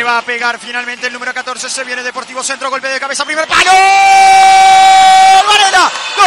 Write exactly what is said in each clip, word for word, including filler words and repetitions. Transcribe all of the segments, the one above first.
Le va a pegar finalmente el número catorce. Se viene Deportivo Centro. Golpe de cabeza. Primer palo. Varela. ¡Gol!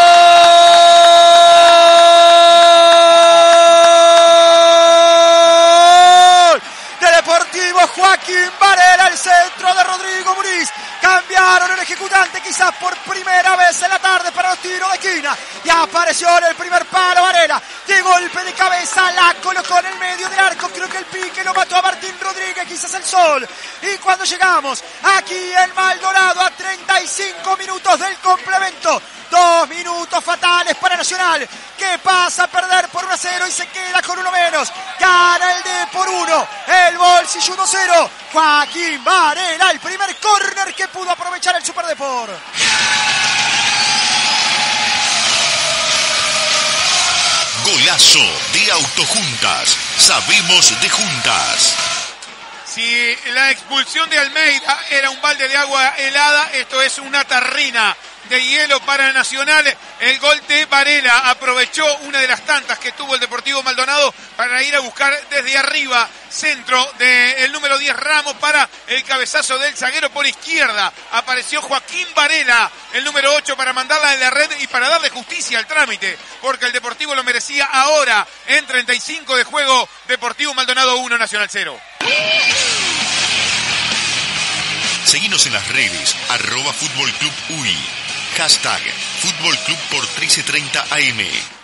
De Deportivo Joaquín Varela. El centro de Rodrigo Muniz. Cambiaron el ejecutante quizás por primera vez en la tarde para los tiros de esquina. Y apareció en el primer palo Varela. De golpe de cabeza la colocó en el medio del arco. Creo que el pique lo mató a Martín Rodríguez, quizás el sol. Y cuando llegamos aquí en Maldonado a treinta y cinco minutos del complemento. Dos minutos fatales para Nacional, que pasa a perder por uno a cero y se queda con uno menos. Gana el D por uno. El Bolsillo uno cero. Joaquín Varela, el primer córner que pudo aprovechar el Superdeport. Golazo de Autojuntas. Sabemos de juntas. Si la expulsión de Almeida era un balde de agua helada, esto es una tarrina de hielo para Nacional. El gol de Varela aprovechó una de las tantas que tuvo el Deportivo Maldonado para ir a buscar desde arriba, centro del número diez Ramos para el cabezazo del zaguero por izquierda. Apareció Joaquín Varela, el número ocho, para mandarla en la red y para darle justicia al trámite, porque el Deportivo lo merecía ahora. En treinta y cinco de juego, Deportivo Maldonado uno, Nacional cero. Seguinos en las redes, arroba Fútbol Club U I. Hashtag Fútbol Club por trece treinta A M.